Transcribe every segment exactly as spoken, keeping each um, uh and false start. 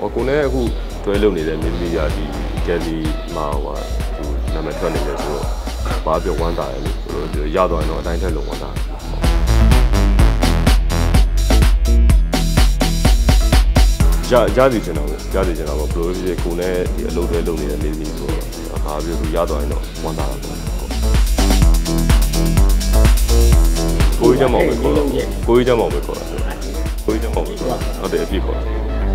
我ကိုနဲ့အခုတွဲလုပ်နေတဲ့မိမိရာဒီကယ်လီမှာဟိုသူနာမည်ထွက်နေတယ်ဆိုတော့ဘာပြောဝမ်းတာလဲလို့ဆိုတော့ရသွားရင်တော့အတိုင်းထက်လုံးဝမ်းတာရရစီချင်တော့ရစီချင်တော့ဘလို့ဖြစ်ကိုနဲ့ဒီအလုပ်တွေလုပ်နေတဲ့မိမိဆိုတော့ဘာပြောသူရသွားရင်တော့ဝမ်းတာပေါ့ကိုကြီးချမောင်ပဲခေါ်ကိုကြီးချမောင်ပဲခေါ်တာကိုကြီးချမောင်ပဲခေါ်ဟုတ်တယ်အပြည့်ခေါ်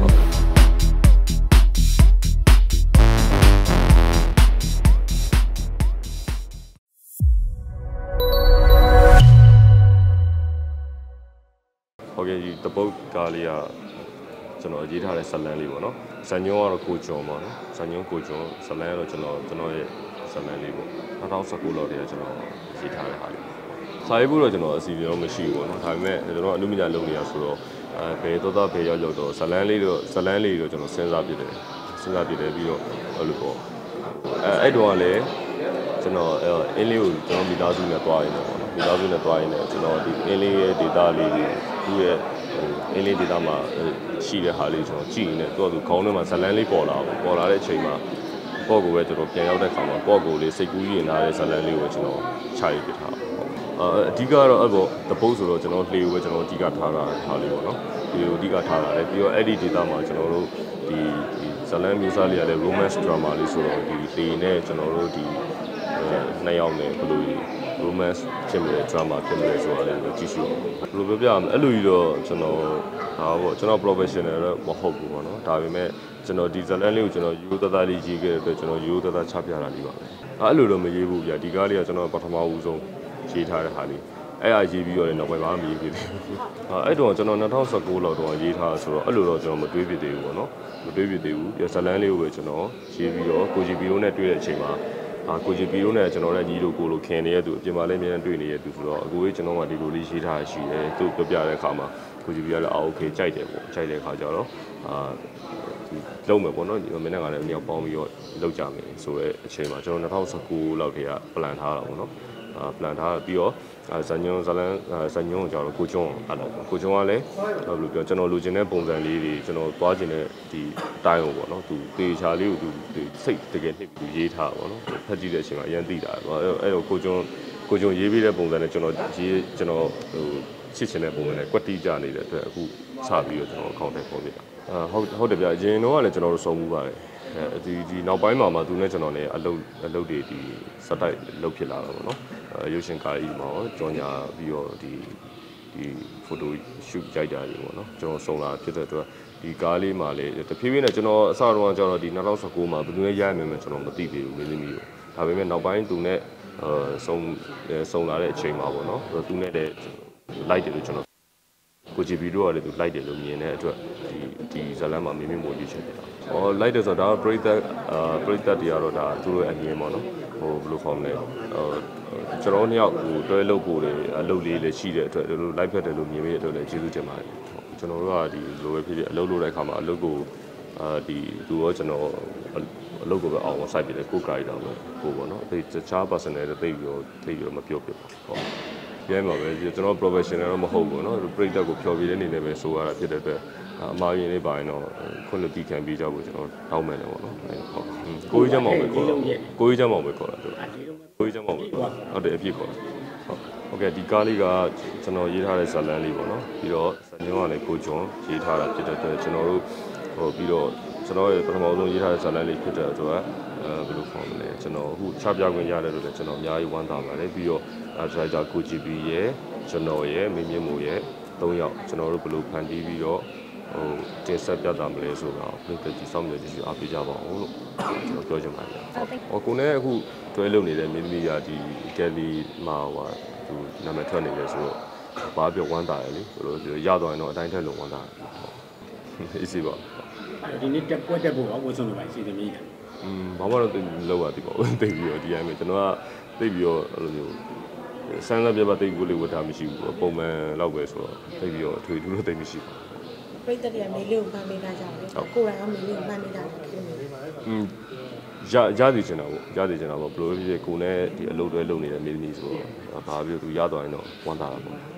โอเคဒီတပုတ်ကားလေးကကျွန်တော်ရေးထားတဲ့ဇလန်းလေးပေါ့နော်ဇန်ညုံကတော့ကိုကျော်ပေါ့နော်ဇန်ညုံကိုကျော်ဇလန်းကတော့ကျွန်တော်ကျွန်တော်ရဲ့ဇလန်းလေးပေါ့၂၀၁၉လောက်တည်းကကျွန်တော်ရေးထားတဲ့ဟာလေးစာရေးဖို့တော့ကျွန်တော်အစီအစဉ်တော့မရှိဘူးပေါ့နော်ဒါပေမဲ့ကျွန်တော်အနုပညာလုပ်နေတာဆိုတော့အဲဘယ်တော့တော့ဘယ်ရောက်ရောက်တော့ဇလန်းလေးတော့ဇလန်းလေးတော့ကျွန်တော်စဉ်းစားပြတယ်စဉ်းစားပြတယ်ပြီးတော့အဲ့လိုပေါ့အဲအဲ့တော့ကလည်းကျွန်တော်အင်းလေးကိုကျွန်တော်မိသားစုနဲ့တွားရင်းပေါ့မိသားစုနဲ့တွားရင်းနဲ့ကျွန်တော်ဒီအင်းလေးရဲ့ data လေးတွေသူ့ရဲ့အင်းလေး data မှာရှိတဲ့ဟာလေးကျွန်တော်ကြည့်နေတော့သူခေါင်းထဲမှာဇလန်းလေးပေါ်လာပေါ့ပေါ်လာတဲ့အချိန်မှာပေါ့ကိုပဲကျွန်တော်ပြန်ရောက်တဲ့ခါမှာပေါ့ကိုလေးစိတ်ကူးရင်ထားတဲ့ဇလန်းလေးကိုကျွန်တော်ခြိုက်ပြထားအအဓိကတော့အဲ့ပေါ့တပုတ်ဆိုတော့ကျွန်တော်လှေကိုပဲကျွန်တော်အဓိကထားတာဟာလေးပေါ့နော်ဒီကိုအဓိကထားတာလေပြီးတော့အဲ့ဒီ data မှာကျွန်တော်တို့ဒီဇလန်းမျိုးစားလေးရတဲ့ romance drama လေးဆိုတော့ဒီလှေနဲ့ကျွန်တော်တို့ဒီနှစ်ယောက်နဲ့ဘယ်လို romance ဖြစ်နေတဲ့ drama ဖြစ်နေတဲ့ဆိုတာလည်းကြည့်ရှုဘယ်လိုပြောပြမလဲအဲ့လိုကြီးတော့ကျွန်တော်ဟာပေါ့ကျွန်တော် professional တော့မဟုတ်ဘူးပေါ့နော်ဒါပေမဲ့ကျွန်တော်ဒီဇလန်းလေးကိုကျွန်တော်ရိုးသားသားလေးရေးခဲ့တဲ့အတွက်ကျွန်တော်ရိုးသားသားချပြတာလေးပါပဲအဲ့လိုတော့မရေးဘူးဗျာဒီကားလေးကကျွန်တော်ပထမဦးဆုံးရေးထားတဲ့ဟာလေးအဲ့အရေးပြီးတော့လည်းနောက်ပိုင်းမှာမရေးဖြစ်ဘူးအဲ့တော့ကျွန်တော်၂၀၁၉လောက်တော့ရေးထားဆိုတော့အဲ့လိုတော့ကျွန်တော်မတွေးပြသေးဘူးပေါ့နော်မတွေးပြသေးဘူးဇလန်းလေးကိုပဲကျွန်တော်ရေးပြီးတော့ကိုဂျီပီတို့နဲ့တွေ့တဲ့အချိန်မှာအာကိုဂျီပီတို့နဲ့ကျွန်တော်လည်းညီတို့ကိုလိုခင်နေတဲ့သူအပြင်မှာလည်းအများကြီးတွေ့နေတဲ့သူဆိုတော့အကိုကြီးကျွန်တော်ကဒီလိုလေးရေးထားရှိတယ်သူပြောပြတဲ့အခါမှာကိုဂျီပီကလည်းအာโอเคကြိုက်တယ်ပေါ့ကြိုက်တဲ့အခါကျတော့အာလုံးမယ်ပေါ့နော်ဒီမင်းနဲ့ကလည်းအမြောက်ပေါင်းပြီးတော့လောက်ကြမယ်ဆိုတော့အချိန်မှာကျွန်တော်၂၀၁၉လောက်တည်းက plan ထားတာပေါ့နော်အာ plan ထားပြီးတော့ဇန်ညုံဇလန်းဇန်ညုံကိုကျတော့ကိုကျွန်းအဲ့လိုကိုကျွန်းကလည်းဘယ်လိုပြောကျွန်တော်လိုချင်တဲ့ပုံစံလေးတွေကျွန်တော်သွားချင်တဲ့ဒီအတိုင်းကိုပေါ့နော်သူတေချာလေးကိုသူစိတ်တကယ်နှစ်ပြီးရေးထားပါတော့ဖတ်ကြည့်တဲ့အချိန်မှာအရင်သိတာပေါ့အဲ့တော့ကိုကျွန်းကိုကျွန်းရေးပြီးတဲ့ပုံစံနဲ့ကျွန်တော်ရေးကျွန်တော်ဟိုချစ်ချင်တဲ့ပုံစံနဲ့ကွက်တီးကြနေတဲ့အတွက်အခုစပြီးတော့ကျွန်တော်အကောင့်ထဲပေါ်ပြတာအာဟုတ်ဟုတ်တယ်ဗျအရင်တော့ကလည်းကျွန်တော်တို့စုံမှုပါတယ်အဲဒီဒီနောက်ပိုင်းမှာမှသူနဲ့ကျွန်တော်လည်းအလုပ်အလုပ်တွေဒီစက်တိုက်လုပ်ဖြစ်လာတော့ဗောနော်ရုပ်ရှင်ကားကြီးမှာရောကြော်ညာပြီးတော့ဒီဒီဖိုတိုရှုရိုက်တာတွေဗောနော်ကျွန်တော်စုံလာဖြစ်တဲ့အတွက်ဒီကားလေးမှာလည်းတဖြည်းဖြည်းနဲ့ကျွန်တော်အစတော့ကျွန်တော်ဒီ၂၀၁၉မှာဘယ်သူနဲ့ရရမယ်မယ်ကျွန်တော်မသိသေးဘူးမင်းသမီးကိုဒါပေမဲ့နောက်ပိုင်းသူနဲ့အဲစုံစုံလာတဲ့အချိန်မှာဗောနော်သူနဲ့လည်းလိုက်တယ်လို့ကျွန်တော်ကိုဂျီပီတို့ကလည်းသူလိုက်တယ်လို့မြင်တဲ့အတွက်ဒီဒီဇလန်မှာမင်းမင်းမို့ရေးချင်တယ်။အော်လိုက်တယ်ဆိုတော့ဒါပရိသတ်အာပရိသတ်တွေကတော့ဒါသူတို့အမြင်ပေါ့နော်။ဟိုဘယ်လိုခေါ်မလဲ။ဟိုကျွန်တော်နှစ်ယောက်ဟိုတွဲလုပ်ဖို့လည်းအလုပ်လေးလည်းရှိတဲ့အတွက်တို့လိုက်ဖက်တယ်လို့မြင်မိတဲ့အတွက်လည်းကျေးဇူးတင်ပါတယ်။ကျွန်တော်တို့ကဒီလိုပဲဖြစ်ဖြစ်အလုပ်လုပ်တဲ့အခါမှာအလုပ်ကိုအာဒီသူရောကျွန်တော်အလုပ်ကိုပဲအောင်ဆိုင်ပြတယ်ကိုကာရီတော့ပဲကိုပေါ့နော်။ဒီတခြား personal တွေသိပြီးတော့သိပြီးတော့မပြောပြဘူး။ဟုတ်။ရဲမှာပဲကျွန်တော် professional တော့မဟုတ်ဘူးเนาะပရိသတ်ကိုဖြော်ပြတဲ့အနေနဲ့ပဲဆိုရတာဖြစ်တဲ့အတွက်အမှားရင်းလေးပါရင်တော့ခွင့်လွှတ်တီးခံပေးကြဖို့ကျွန်တော်တောင်းမယ်တယ်ပေါ့နော်ဟုတ်ကိုကြီးချမောင်ပဲခေါ်တာကိုကြီးချမောင်ပဲခေါ်တာကိုကြီးချမောင်ပဲဟုတ်တယ်အပြည့်ခေါ်တာဟုတ်ဟုတ်ကဲ့ဒီကားလေးကကျွန်တော်ရေးထားတဲ့ဇာတ်လမ်းလေးပေါ့နော်ပြီးတော့ဇာတ်ညွှန်းကလည်းကိုကျွန်းရေးထားတာဖြစ်တဲ့အတွက်ကျွန်တော်တို့ဟိုပြီးတော့ကျွန်တော်ရဲ့ပထမဆုံးရေးထားတဲ့ဇာတ်လမ်းလေးဖြစ်တဲ့အတွက်အဲဘယ်လိုခေါ်မလဲကျွန်တော်အခုချပြခွင့်ရတယ်လို့လည်းကျွန်တော်အများကြီးဝမ်းသာပါတယ်ပြီးတော့ဒါရိုက်တာကိုဂျီပီရဲ့ကျွန်တော်ရဲ့မင်းမြင့်မို့ရဲ့သုံးယောက်ကျွန်တော်တို့ဘယ်လိုဖန်တီးပြီးတော့ဟိုတင်ဆက်ပြတာမလဲဆိုတော့ပြည်သက်ကြီးစောင့်မျှော်ကြည့်အားပေးကြပါဦးလို့ကျွန်တော်ပြောချင်ပါတယ်။ဟောကိုနဲ့အခုတွဲလုပ်နေတဲ့မိမိရာဒီကယ်လီမှာဟိုသူနာမည်ထွက်နေတယ်ဆိုတော့ဘာပြောဝမ်းသာတယ်လေဘယ်လိုရသွားရင်တော့အတိုင်းထက်လုံးဝမ်းသာတယ်။အေးစီပါ။ဒီနေ့တက်ပွဲတက်ဖို့ဝတ်ဆုံးလိုပါစီသမီး။อืมဘာမှတော့လောက်ရသည်ပေါ့။သိပြီးတော့ဒီအတိုင်းပဲကျွန်တော်ကသိပြီးတော့အဲ့လိုမျိုးစမ်းသပ်ပြပါသိကိုလေးဝတ်တာမရှိဘူးပုံမှန်လောက်ပဲဆိုတော့သိပြီးတော့အထွေထူးလို့သိမရှိဘူးပြိတ္တတွေကမေလေးကိုမှန်းပေးတာကြောင့်လေကိုယ်တိုင်ကမေလေးကိုမှန်းပေးတာဖြစ်နေတယ်อืมရရစီချင်တာပေါ့ရစီချင်တာပေါ့ဘလို့ဖြစ်ဖြစ်ကိုနဲ့ဒီအလုပ်တွေလုပ်နေတဲ့မိမိဆိုတော့ဘာပြောသူရသွားရင်တော့ဝမ်းသာတာပေါ့